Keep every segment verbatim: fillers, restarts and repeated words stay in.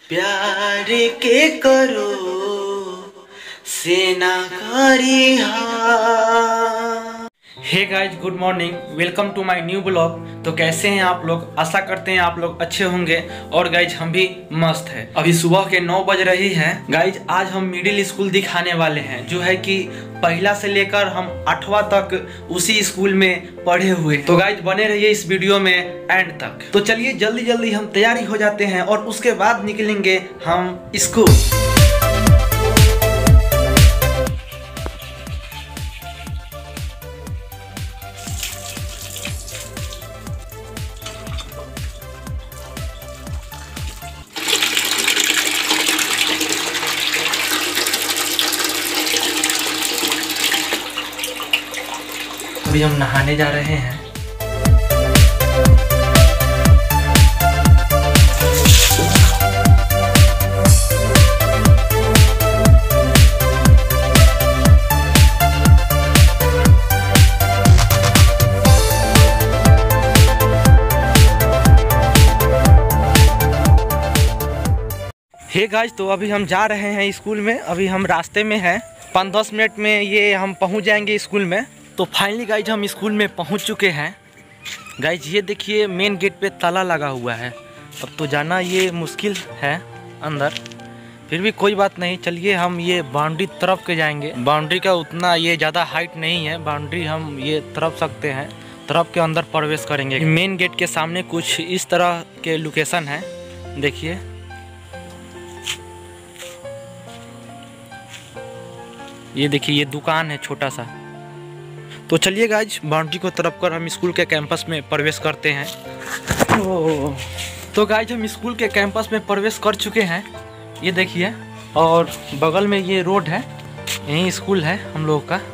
प्यार के करो सेना करी hey guys, good morning, welcome to my new blog. तो कैसे हैं आप लोग? आशा करते हैं आप लोग अच्छे होंगे। और गाइज हम भी मस्त है। अभी सुबह के नौ बज रही हैं। गाइज आज हम मिडिल स्कूल दिखाने वाले हैं, जो है कि पहला से लेकर हम आठवां तक उसी स्कूल में पढ़े हुए। तो गाइज बने रहिए इस वीडियो में एंड तक। तो चलिए जल्दी जल्दी हम तैयारी हो जाते हैं और उसके बाद निकलेंगे हम स्कूल। अभी हम नहाने जा रहे हैं। हे गाइस, तो अभी हम जा रहे हैं स्कूल में। अभी हम रास्ते में हैं, पाँच दस मिनट में ये हम पहुंच जाएंगे स्कूल में। तो फाइनली गाइज हम स्कूल में पहुंच चुके हैं। गाइज ये देखिए, मेन गेट पे ताला लगा हुआ है। अब तो जाना ये मुश्किल है अंदर, फिर भी कोई बात नहीं। चलिए हम ये बाउंड्री तरफ के जाएंगे। बाउंड्री का उतना ये ज़्यादा हाइट नहीं है, बाउंड्री हम ये तरफ सकते हैं, तरफ के अंदर प्रवेश करेंगे। मेन गेट के सामने कुछ इस तरह के लोकेशन है, देखिए। ये देखिए, ये दुकान है छोटा सा। तो चलिए गाइज बाउंड्री को तरफ कर हम स्कूल के कैंपस में प्रवेश करते हैं। तो गाइज हम स्कूल के कैंपस में प्रवेश कर चुके हैं, ये देखिए। और बगल में ये रोड है, यही स्कूल है हम लोगों का।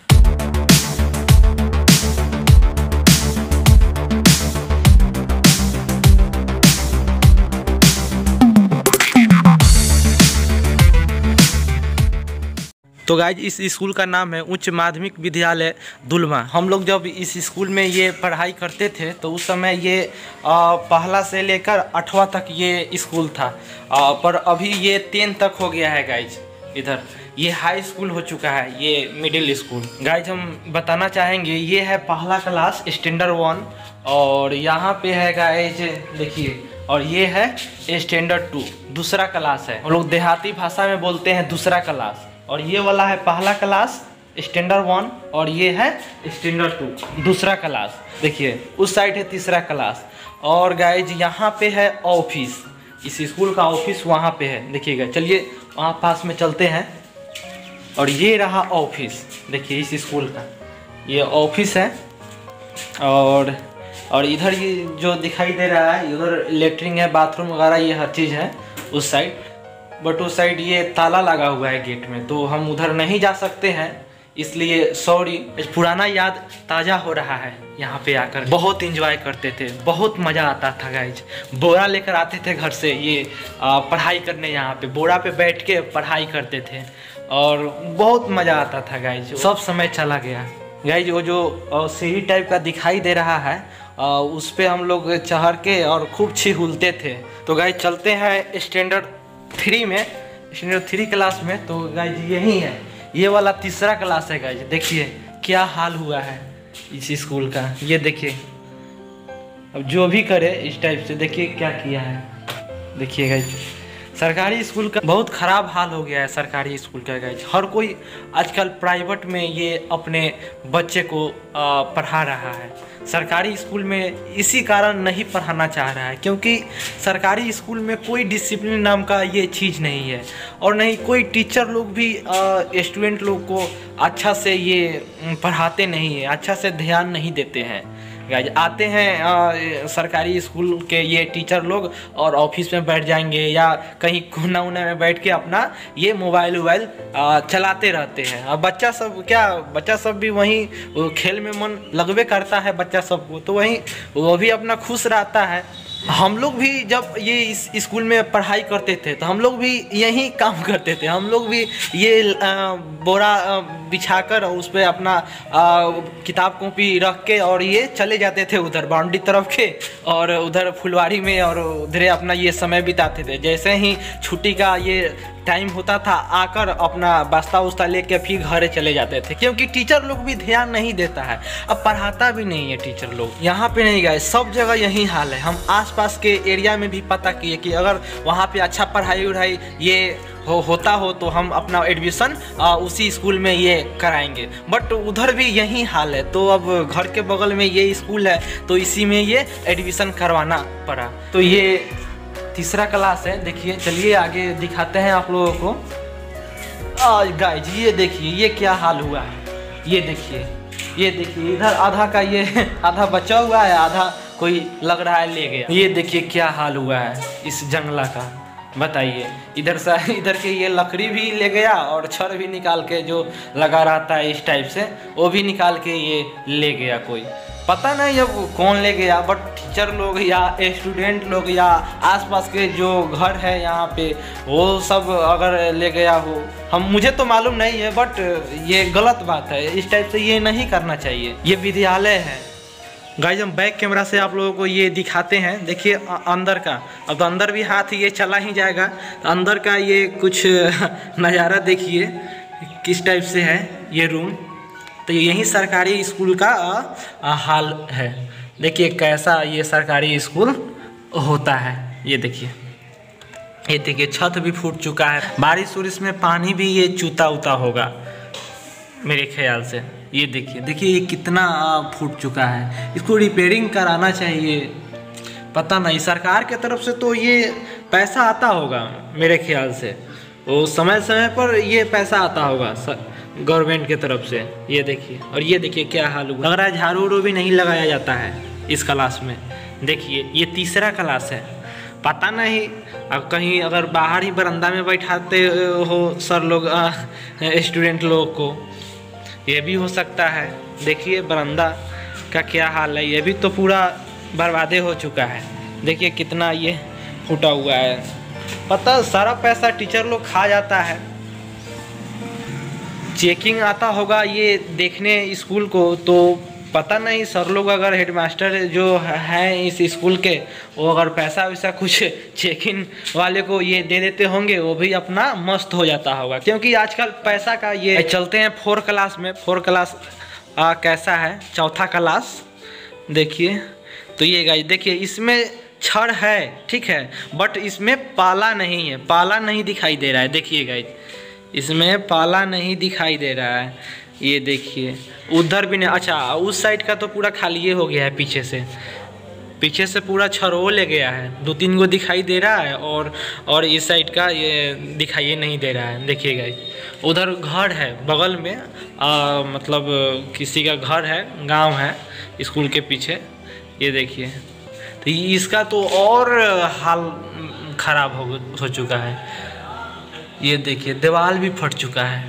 तो गाइज इस स्कूल का नाम है उच्च माध्यमिक विद्यालय दुलमा। हम लोग जब इस स्कूल में ये पढ़ाई करते थे तो उस समय ये आ, पहला से लेकर आठवां तक ये स्कूल था। आ, पर अभी ये टेन तक हो गया है गाइज। इधर ये हाई स्कूल हो चुका है, ये मिडिल स्कूल। गाइज हम बताना चाहेंगे, ये है पहला क्लास स्टैंडर्ड वन, और यहाँ पे है गाइज देखिए, और ये है स्टैंडर्ड टू, दूसरा क्लास है। हम लोग देहाती भाषा में बोलते हैं दूसरा क्लास। और ये वाला है पहला क्लास स्टैंडर्ड वन, और ये है स्टैंडर्ड टू, दूसरा क्लास। देखिए उस साइड है तीसरा क्लास। और गाइज यहाँ पे है ऑफिस, इस स्कूल का ऑफिस वहाँ पे है, देखिएगा। चलिए वहाँ पास में चलते हैं। और ये रहा ऑफिस, देखिए इस स्कूल का ये ऑफिस है। और और इधर ये जो दिखाई दे रहा है, इधर लेटरिन है, बाथरूम वगैरह, ये हर चीज़ है उस साइड। बट उस साइड ये ताला लगा हुआ है गेट में, तो हम उधर नहीं जा सकते हैं, इसलिए सॉरी। पुराना याद ताज़ा हो रहा है यहाँ पे आकर। बहुत इंजॉय करते थे, बहुत मज़ा आता था गाइज। बोरा लेकर आते थे घर से ये आ, पढ़ाई करने, यहाँ पे बोरा पे बैठ के पढ़ाई करते थे और बहुत मज़ा आता था गाइज। सब समय चला गया गाइज। वो जो सीढ़ी टाइप का दिखाई दे रहा है, आ, उस पर हम लोग चढ़ के और खूब छिहुलते थे। तो गाइज चलते हैं स्टैंडर्ड थ्री में, स्टैंडर्ड थ्री क्लास में। तो गाइज यही है, ये वाला तीसरा क्लास है गाइज। देखिए क्या हाल हुआ है इस स्कूल का, ये देखिए। अब जो भी करे इस टाइप से, देखिए क्या किया है, देखिए गाइज। सरकारी स्कूल का बहुत ख़राब हाल हो गया है, सरकारी स्कूल का गाइज। हर कोई आजकल प्राइवेट में ये अपने बच्चे को पढ़ा रहा है, सरकारी स्कूल में इसी कारण नहीं पढ़ाना चाह रहा है, क्योंकि सरकारी स्कूल में कोई डिसिप्लिन नाम का ये चीज़ नहीं है। और नहीं कोई टीचर लोग भी स्टूडेंट लोग को अच्छा से ये पढ़ाते नहीं है, अच्छा से ध्यान नहीं देते हैं गाइज। आते हैं आ, सरकारी स्कूल के ये टीचर लोग और ऑफिस में बैठ जाएंगे या कहीं कोना उना में बैठ के अपना ये मोबाइल वोबाइल चलाते रहते हैं। और बच्चा सब क्या, बच्चा सब भी वहीं खेल में मन लगवे करता है बच्चा सब को, तो वहीं वो भी अपना खुश रहता है। हम लोग भी जब ये इस स्कूल में पढ़ाई करते थे तो हम लोग भी यही काम करते थे। हम लोग भी ये बोरा बिछाकर उस पर अपना किताब कॉपी रख के और ये चले जाते थे उधर बाउंड्री तरफ के, और उधर फुलवारी में, और उधर अपना ये समय बिताते थे। जैसे ही छुट्टी का ये टाइम होता था आकर अपना बस्ता उस्ता लेके फिर घरे चले जाते थे, क्योंकि टीचर लोग भी ध्यान नहीं देता है, अब पढ़ाता भी नहीं है टीचर लोग। यहाँ पे नहीं गए, सब जगह यही हाल है। हम आसपास के एरिया में भी पता किए कि अगर वहाँ पे अच्छा पढ़ाई उढ़ाई ये हो होता हो तो हम अपना एडमिशन उसी स्कूल में ये कराएंगे, बट उधर भी यही हाल है। तो अब घर के बगल में ये स्कूल है तो इसी में ये एडमिशन करवाना पड़ा। तो ये तीसरा क्लास है, देखिए। चलिए आगे दिखाते हैं आप लोगों को। गाइज ये देखिए ये क्या हाल हुआ है, ये देखिए ये देखिए इधर आधा का ये आधा बचा हुआ है, आधा कोई लग रहा है ले गया। ये देखिए क्या हाल हुआ है इस जंगला का, बताइए। इधर से इधर के ये लकड़ी भी ले गया और छड़ भी निकाल के जो लगा रहता है इस टाइप से वो भी निकाल के ये ले गया। कोई पता नहीं अब कौन ले गया, बट टीचर लोग या स्टूडेंट लोग या आसपास के जो घर है यहाँ पे वो सब अगर ले गया हो, हम मुझे तो मालूम नहीं है, बट ये गलत बात है। इस टाइप से ये नहीं करना चाहिए। ये विद्यालय है। गाइस हम बैक कैमरा से आप लोगों को ये दिखाते हैं, देखिए अंदर का। अब तो अंदर भी हाथ ये चला ही जाएगा, तो अंदर का ये कुछ नज़ारा देखिए किस टाइप से है ये रूम। तो यही सरकारी स्कूल का हाल है। देखिए कैसा ये सरकारी स्कूल होता है। ये देखिए ये देखिए छत भी फूट चुका है, बारिश उरिश में पानी भी ये चूता उता होगा मेरे ख्याल से। ये देखिए देखिए ये कितना फूट चुका है, इसको रिपेयरिंग कराना चाहिए। पता नहीं सरकार के तरफ से तो ये पैसा आता होगा मेरे ख्याल से, वो समय समय पर ये पैसा आता होगा गवर्नमेंट के तरफ से। ये देखिए, और ये देखिए क्या हाल हुआ, लग रहा है झाड़ू उड़ू भी नहीं लगाया जाता है इस क्लास में। देखिए ये तीसरा क्लास है, पता नहीं अब कहीं अगर बाहर ही बरामदा में बैठाते हो सर लोग स्टूडेंट लोग को, ये भी हो सकता है। देखिए बरामदा का क्या हाल है, ये भी तो पूरा बर्बादे हो चुका है। देखिए कितना ये फूटा हुआ है, पता सारा पैसा टीचर लोग खा जाता है। चेकिंग आता होगा ये देखने स्कूल को, तो पता नहीं सर लोग अगर हेडमास्टर जो हैं इस स्कूल के वो अगर पैसा वैसा कुछ चेकिंग वाले को ये दे देते होंगे, वो भी अपना मस्त हो जाता होगा। क्योंकि आजकल पैसा का ये चलते हैं। फोर क्लास में फोर क्लास आ, कैसा है चौथा क्लास देखिए। तो ये गाइस देखिए इसमें छड़ है ठीक है, बट इसमें पाला नहीं है, पाला नहीं दिखाई दे रहा है। देखिए गाइस इसमें पाला नहीं दिखाई दे रहा है। ये देखिए उधर भी नहीं, अच्छा उस साइड का तो पूरा खाली हो गया है, पीछे से पीछे से पूरा छड़ो ले गया है। दो तीन गो दिखाई दे रहा है और और इस साइड का ये दिखाई नहीं दे रहा है। देखिए गाइस उधर घर है बगल में, आ, मतलब किसी का घर है, गांव है स्कूल के पीछे। ये देखिए तो इसका तो और हाल खराब हो हो चुका है। ये देखिए दीवार भी फट चुका है।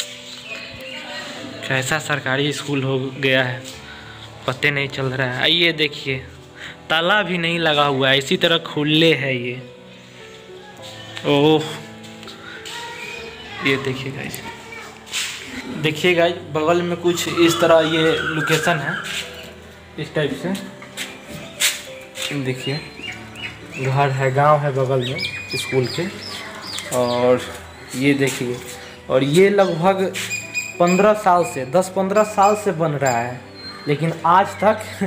कैसा सरकारी स्कूल हो गया है पता नहीं चल रहा है। ये देखिए ताला भी नहीं लगा हुआ है, इसी तरह खुले है ये। ओह ये देखिए गाइस, देखिए गाइस बगल में कुछ इस तरह ये लोकेशन है इस टाइप से। देखिए घर है, गांव है बगल में स्कूल के। और ये देखिए, और ये लगभग पंद्रह साल से दस पंद्रह साल से बन रहा है, लेकिन आज तक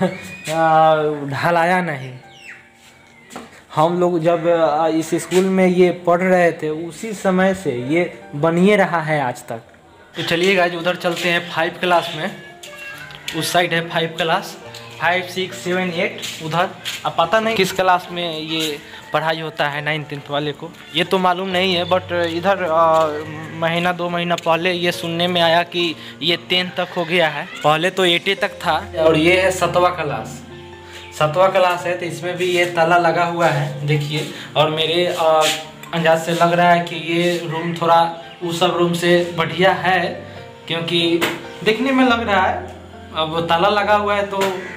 ढलाया नहीं। हम लोग जब इस स्कूल में ये पढ़ रहे थे उसी समय से ये बनिए रहा है आज तक। तो चलिए गाइस उधर चलते हैं फाइव क्लास में। उस साइड है five class, five six seven eight उधर। अब पता नहीं किस क्लास में ये पढ़ाई होता है नाइन टेंथ वाले को, ये तो मालूम नहीं है। बट इधर आ, महीना दो महीना पहले ये सुनने में आया कि ये टेंथ तक हो गया है, पहले तो एटे तक था। और ये है सतवा क्लास, सतवा क्लास है तो इसमें भी ये ताला लगा हुआ है देखिए। और मेरे अंदाज से लग रहा है कि ये रूम थोड़ा उस सब रूम से बढ़िया है, क्योंकि देखने में लग रहा है अब ताला लगा हुआ है तो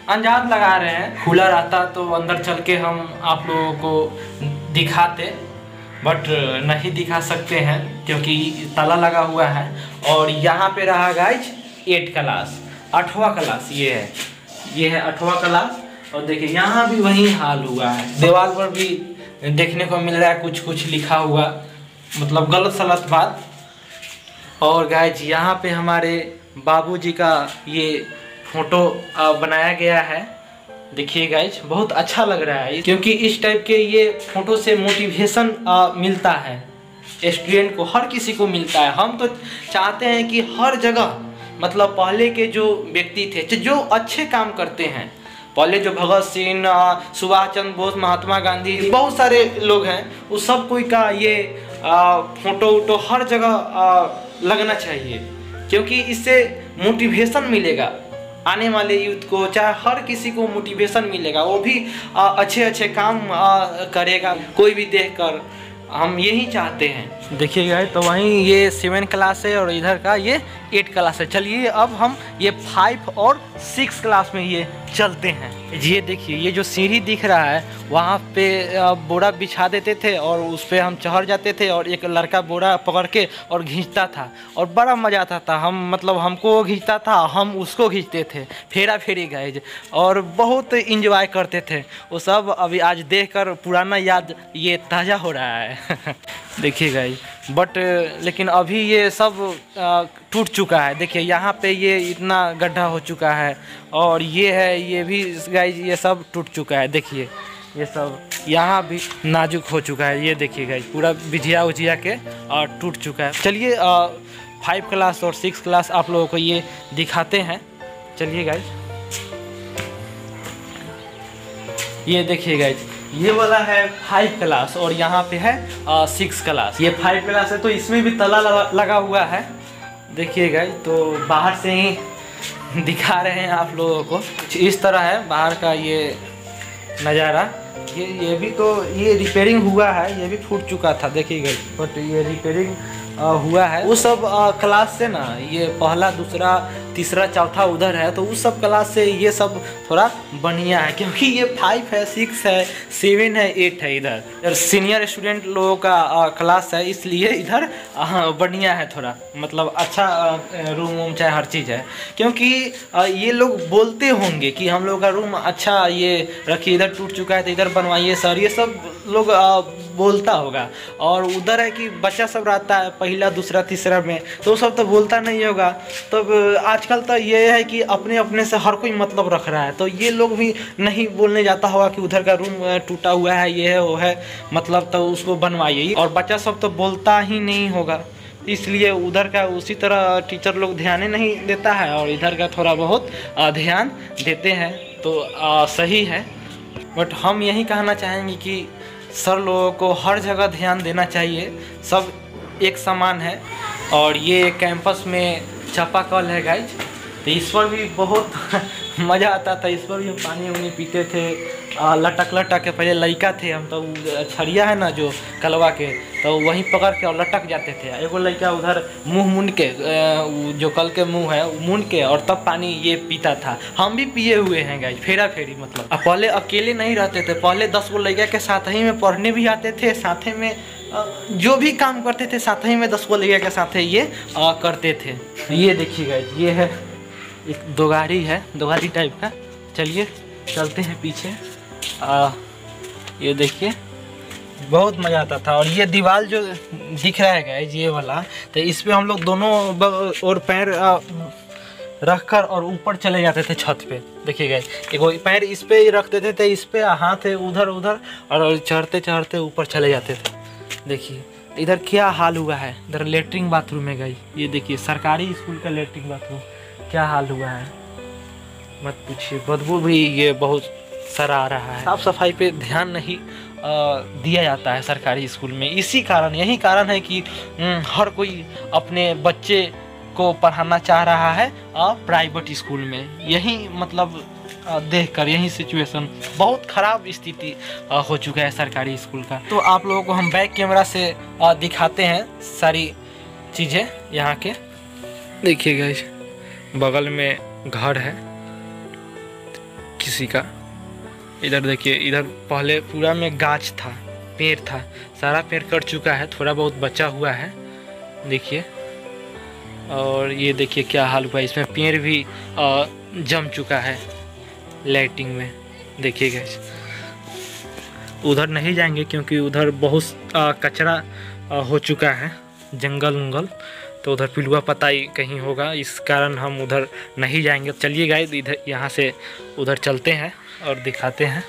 अंदाज लगा रहे हैं। खुला रहता तो अंदर चल के हम आप लोगों को दिखाते, बट नहीं दिखा सकते हैं क्योंकि ताला लगा हुआ है। और यहाँ पे रहा गाइज एट क्लास, आठवां क्लास ये है, ये है आठवां क्लास। और देखिए यहाँ भी वही हाल हुआ है, दीवार पर भी देखने को मिल रहा है कुछ कुछ लिखा हुआ, मतलब गलत सलत बात। और गाइज यहाँ पे हमारे बाबूजी का ये फोटो बनाया गया है। देखिए गाइज बहुत अच्छा लग रहा है क्योंकि इस टाइप के ये फोटो से मोटिवेशन मिलता है स्टूडेंट को, हर किसी को मिलता है। हम तो चाहते हैं कि हर जगह, मतलब पहले के जो व्यक्ति थे जो अच्छे काम करते हैं, पहले जो भगत सिंह, सुभाष चंद्र बोस, महात्मा गांधी, बहुत सारे लोग हैं, उस सब कोई का ये आ, फोटो वोटो हर जगह आ, लगना चाहिए क्योंकि इससे मोटिवेशन मिलेगा आने वाले यूथ को, चाहे हर किसी को मोटिवेशन मिलेगा, वो भी आ, अच्छे अच्छे काम आ, करेगा कोई भी देखकर। हम यही चाहते हैं। देखिएगा तो वहीं ये सेवन क्लास है और इधर का ये एट क्लास है। चलिए अब हम ये फाइव और सिक्स क्लास में ये चलते हैं। ये देखिए ये जो सीढ़ी दिख रहा है वहाँ पे बोरा बिछा देते थे और उस पर हम चढ़ जाते थे और एक लड़का बोरा पकड़ के और खींचता था और बड़ा मज़ा आता था। हम मतलब हमको वो खींचता था, हम उसको खींचते थे, फेरा फेरी गाइज, और बहुत इंजॉय करते थे वो सब। अभी आज देखकर पुराना याद ये ताज़ा हो रहा है। देखिए गाइज, बट लेकिन अभी ये सब टूट चुका है। देखिए यहाँ पे ये इतना गड्ढा हो चुका है और ये है, ये भी गाइज ये सब टूट चुका है। देखिए ये सब यहाँ भी नाजुक हो चुका है। ये देखिए गाइज पूरा बिजिया उजिया के और टूट चुका है। चलिए फाइव क्लास और सिक्स क्लास आप लोगों को ये दिखाते हैं। चलिए गाइज, ये देखिए गाइज ये वाला है फाइव क्लास और यहाँ पे है सिक्स क्लास। ये फाइव क्लास है तो इसमें भी ताला लगा, लगा हुआ है। देखिए गाइज तो बाहर से ही दिखा रहे हैं आप लोगों को, इस तरह है बाहर का ये नज़ारा। ये ये भी तो ये रिपेयरिंग हुआ है, ये भी फूट चुका था। देखिए गाइज बट ये रिपेयरिंग हुआ है। वो सब क्लास से ना, ये पहला दूसरा तीसरा चौथा उधर है तो उस सब क्लास से ये सब थोड़ा बढ़िया है क्योंकि ये फाइव है, सिक्स है, सेवन है, एट है। इधर इधर सीनियर स्टूडेंट लोगों का आ, क्लास है, इसलिए इधर बढ़िया है थोड़ा, मतलब अच्छा रूम वूम चाहे हर चीज़ है। क्योंकि आ, ये लोग बोलते होंगे कि हम लोग का रूम अच्छा ये रखिए, इधर टूट चुका है तो इधर बनवाइए सर, ये सब लोग आ, बोलता होगा। और उधर है कि बच्चा सब रहता है पहला दूसरा तीसरा में तो सब तो बोलता नहीं होगा। तो आजकल तो ये है कि अपने अपने से हर कोई मतलब रख रहा है, तो ये लोग भी नहीं बोलने जाता होगा कि उधर का रूम टूटा हुआ है, ये है वो है, मतलब तो उसको बनवाइए। और बच्चा सब तो बोलता ही नहीं होगा, इसलिए उधर का उसी तरह टीचर लोग ध्यान नहीं देता है और इधर का थोड़ा बहुत ध्यान देते हैं तो आ, सही है। बट हम यही कहना चाहेंगे कि सर लोगों को हर जगह ध्यान देना चाहिए, सब एक समान है। और ये कैंपस में चापाकल है गाइज, तो इस पर भी बहुत मज़ा आता था, इस पर भी हम पानी उनी पीते थे लटक लटक के। पहले लड़का थे हम तो छड़िया है ना जो कलवा के, तो वहीं पकड़ के और लटक जाते थे। एगो लड़का उधर मुंह मुंड के, जो कल के मुंह है मुंड के, और तब पानी ये पीता था। हम भी पिए हुए हैं गाइज, फेरा फेरी मतलब। अब पहले अकेले नहीं रहते थे, पहले दस गो लड़का के साथ ही में पढ़ने भी आते थे, साथ में जो भी काम करते थे साथ ही में दस गो लड़का के साथ ये आ, करते थे। ये देखिए गाइज ये है एक दो गाड़ी है, दो गाड़ी टाइप का। चलिए चलते हैं पीछे। आ, ये देखिए बहुत मज़ा आता था। और ये दीवार जो दिख रहा है गाइज ये वाला, तो इस पे हम लोग दोनों और पैर रखकर और ऊपर चले जाते थे छत पे। देखिए गाइज एक पैर इस पे ही रख देते थे, इस पे हाथ है उधर उधर, और चढ़ते चढ़ते ऊपर चले जाते थे। देखिए इधर क्या हाल हुआ है, इधर लेटरिन बाथरूम है गाइज। ये देखिए सरकारी स्कूल का लेटरिन बाथरूम क्या हाल हुआ है, मत पूछिए। बदबू भी ये बहुत सारा आ रहा है। साफ सफाई पे ध्यान नहीं आ, दिया जाता है सरकारी स्कूल में। इसी कारण यही कारण है कि हर कोई अपने बच्चे को पढ़ाना चाह रहा है प्राइवेट स्कूल में। यही मतलब देखकर यही सिचुएशन, बहुत ख़राब स्थिति हो चुका है सरकारी स्कूल का। तो आप लोगों को हम बैक कैमरा से दिखाते हैं सारी चीज़ें यहाँ के। देखिए गाइस बगल में घर है, किसी का। इधर देखिए, इधर पहले पूरा में गाछ था, पेड़ था, सारा पेड़ कट चुका है, थोड़ा बहुत बचा हुआ है देखिए। और ये देखिए क्या हाल हुआ, इसमें पेड़ भी आ, जम चुका है लाइटिंग में देखिए गाइस। उधर नहीं जाएंगे क्योंकि उधर बहुत आ, कचरा आ, हो चुका है, जंगल उंगल, तो उधर पिलुआ पताई कहीं होगा, इस कारण हम उधर नहीं जाएंगे। चलिए गाइस, इधर यहाँ से उधर चलते हैं और दिखाते हैं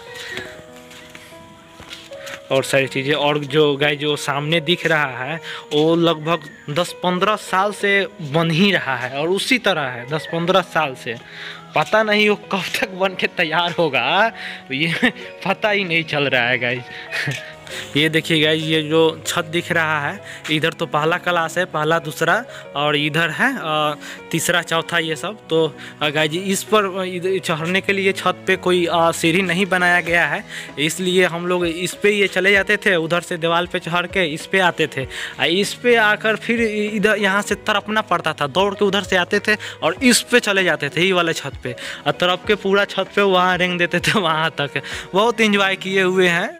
और सारी चीज़ें। और जो गाय जो सामने दिख रहा है वो लगभग दस पंद्रह साल से बन ही रहा है और उसी तरह है दस पंद्रह साल से। पता नहीं वो कब तक बन के तैयार होगा, ये पता ही नहीं चल रहा है गाइस। ये देखिए गाइस, ये जो छत दिख रहा है, इधर तो पहला क्लास है, पहला दूसरा, और इधर है तीसरा चौथा, ये सब। तो गाइस इस पर चढ़ने के लिए छत पे कोई सीढ़ी नहीं बनाया गया है, इसलिए हम लोग इस पे ये चले जाते थे, उधर से दीवार पे चढ़ के इस पे आते थे। इस पे आकर फिर इधर यहाँ से तरपना पड़ता था, दौड़ के उधर से आते थे और इस पे चले जाते थे, ये वाले छत पे, और तरफ के पूरा छत पे वहाँ रेंग देते थे, वहाँ तक बहुत इंजॉय किए हुए हैं।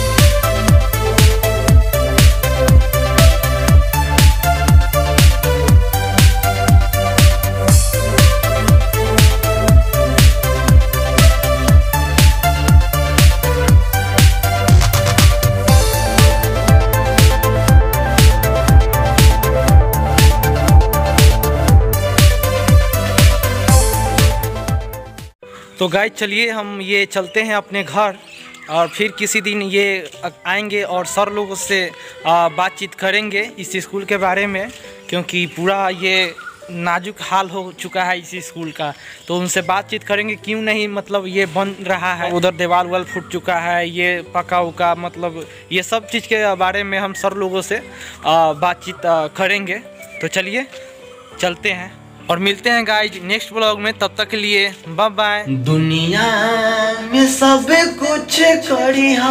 तो गाइस चलिए हम ये चलते हैं अपने घर, और फिर किसी दिन ये आएंगे और सर लोगों से बातचीत करेंगे इस स्कूल के बारे में, क्योंकि पूरा ये नाजुक हाल हो चुका है इस स्कूल का। तो उनसे बातचीत करेंगे क्यों नहीं मतलब ये बन रहा है, उधर दीवार वाल फूट चुका है, ये पका उका, मतलब ये सब चीज़ के बारे में हम सर लोगों से बातचीत करेंगे। तो चलिए चलते हैं और मिलते हैं गाइज नेक्स्ट ब्लॉग में, तब तक के लिए बाय बाय। दुनिया में सब कुछ करिहा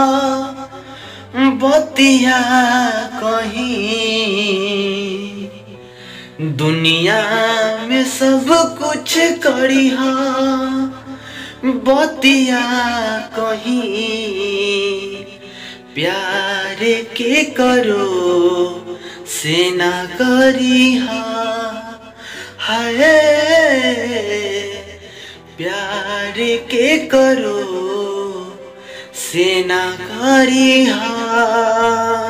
बतिया कहीं, दुनिया में सब कुछ करिहा बतिया कहीं, प्यार के करो से ना करिहा, हाय प्यार के करो से ना करिहा।